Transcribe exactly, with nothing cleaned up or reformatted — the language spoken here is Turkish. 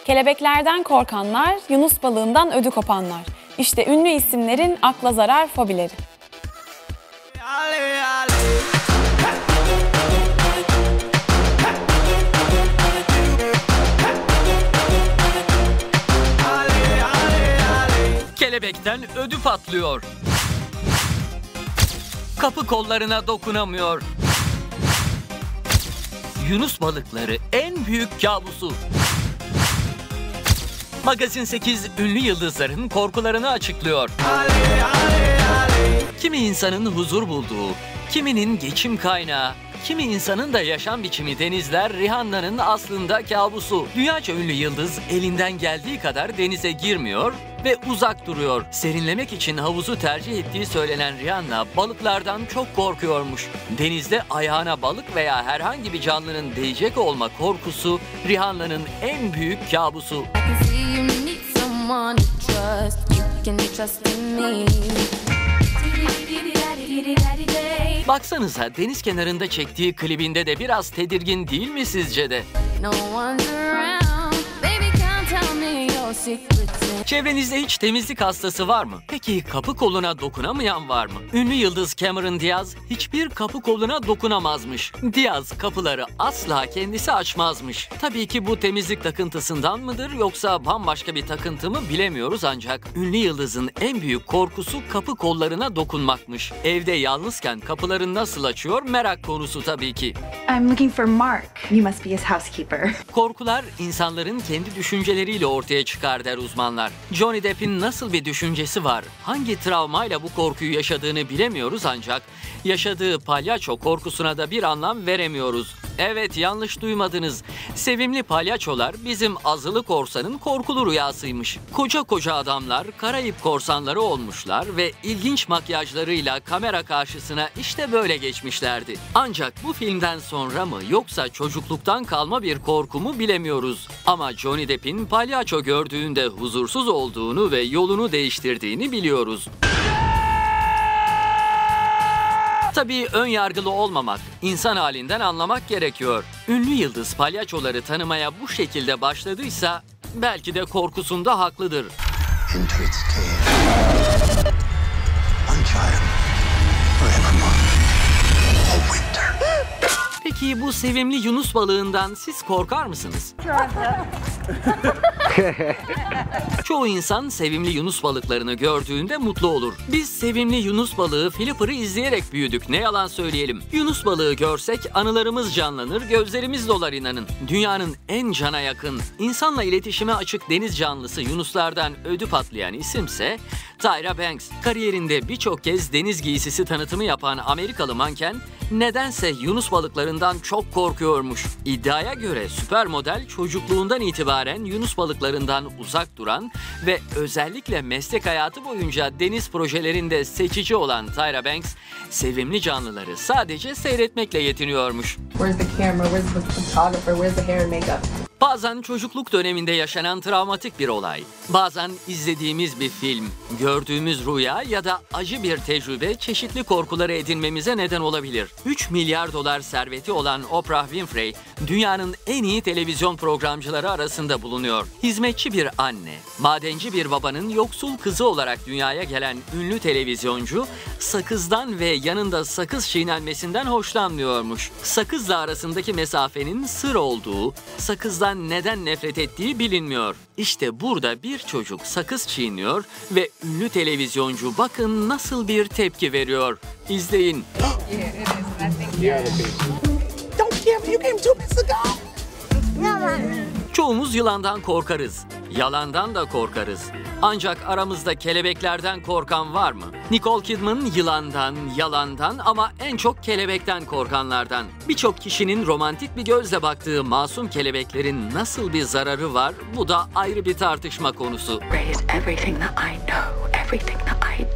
Kelebeklerden korkanlar, yunus balığından ödü kopanlar. İşte ünlü isimlerin akla zarar fobileri. Kelebekten ödü patlıyor. Kapı kollarına dokunamıyor. Yunus balıkları en büyük kabusu. Magazin sekiz ünlü yıldızların korkularını açıklıyor. Kimi insanın huzur bulduğu, kiminin geçim kaynağı, kimi insanın da yaşam biçimi denizler Rihanna'nın aslında kabusu. Dünyaca ünlü yıldız elinden geldiği kadar denize girmiyor ve uzak duruyor. Serinlemek için havuzu tercih ettiği söylenen Rihanna balıklardan çok korkuyormuş. Denizde ayağına balık veya herhangi bir canlının değecek olma korkusu Rihanna'nın en büyük kabusu. Baksanıza deniz kenarında çektiği klibinde de biraz tedirgin değil mi sizce de? Çevrenizde hiç temizlik hastası var mı? Peki kapı koluna dokunamayan var mı? Ünlü yıldız Cameron Diaz hiçbir kapı koluna dokunamazmış. Diaz kapıları asla kendisi açmazmış. Tabii ki bu temizlik takıntısından mıdır yoksa bambaşka bir takıntı mı bilemiyoruz ancak ünlü yıldızın en büyük korkusu kapı kollarına dokunmakmış. Evde yalnızken kapıları nasıl açıyor merak konusu tabii ki. I'm looking for Mark. You must be his housekeeper. Korkular insanların kendi düşünceleriyle ortaya çıkar der uzmanlar. Johnny Depp'in nasıl bir düşüncesi var, hangi travmayla bu korkuyu yaşadığını bilemiyoruz ancak yaşadığı palyaço korkusuna da bir anlam veremiyoruz. Evet, yanlış duymadınız. Sevimli palyaçolar bizim azılı korsanın korkulu rüyasıymış. Koca koca adamlar Karayip korsanları olmuşlar ve ilginç makyajlarıyla kamera karşısına işte böyle geçmişlerdi. Ancak bu filmden sonra mı yoksa çocukluktan kalma bir korku mu bilemiyoruz. Ama Johnny Depp'in palyaço gördüğünde huzursuz olduğunu ve yolunu değiştirdiğini biliyoruz. Tabii ön yargılı olmamak, insan halinden anlamak gerekiyor. Ünlü yıldız palyaçoları tanımaya bu şekilde başladıysa belki de korkusunda haklıdır. Peki bu sevimli yunus balığından siz korkar mısınız? Çoğu insan sevimli yunus balıklarını gördüğünde mutlu olur. Biz sevimli yunus balığı Flipper'ı izleyerek büyüdük, ne yalan söyleyelim. Yunus balığı görsek anılarımız canlanır, gözlerimiz dolar inanın. Dünyanın en cana yakın, insanla iletişime açık deniz canlısı yunuslardan ödü patlayan isimse Tyra Banks. Kariyerinde birçok kez deniz giysisi tanıtımı yapan Amerikalı manken nedense yunus balıklarından çok korkuyormuş. İddiaya göre süper model çocukluğundan itibaren yunus balıklarından uzak duran ve özellikle meslek hayatı boyunca deniz projelerinde seçici olan Tyra Banks, sevimli canlıları sadece seyretmekle yetiniyormuş. Where's the camera? Where's the photographer? Where's the hair and makeup? Bazen çocukluk döneminde yaşanan travmatik bir olay, bazen izlediğimiz bir film, gördüğümüz rüya ya da acı bir tecrübe çeşitli korkuları edinmemize neden olabilir. üç milyar dolar serveti olan Oprah Winfrey, dünyanın en iyi televizyon programcıları arasında bulunuyor. Hizmetçi bir anne, madenci bir babanın yoksul kızı olarak dünyaya gelen ünlü televizyoncu, sakızdan ve yanında sakız çiğnenmesinden hoşlanmıyormuş. Sakızla arasındaki mesafenin sır olduğu, sakızdan neden nefret ettiği bilinmiyor. İşte burada bir çocuk sakız çiğniyor ve ünlü televizyoncu bakın nasıl bir tepki veriyor. İzleyin. Çoğumuz yılandan korkarız. Yalandan da korkarız. Ancak aramızda kelebeklerden korkan var mı? Nicole Kidman yılandan, yalandan ama en çok kelebekten korkanlardan. Birçok kişinin romantik bir gözle baktığı masum kelebeklerin nasıl bir zararı var? Bu da ayrı bir tartışma konusu. Ray is everything that I know, everything that I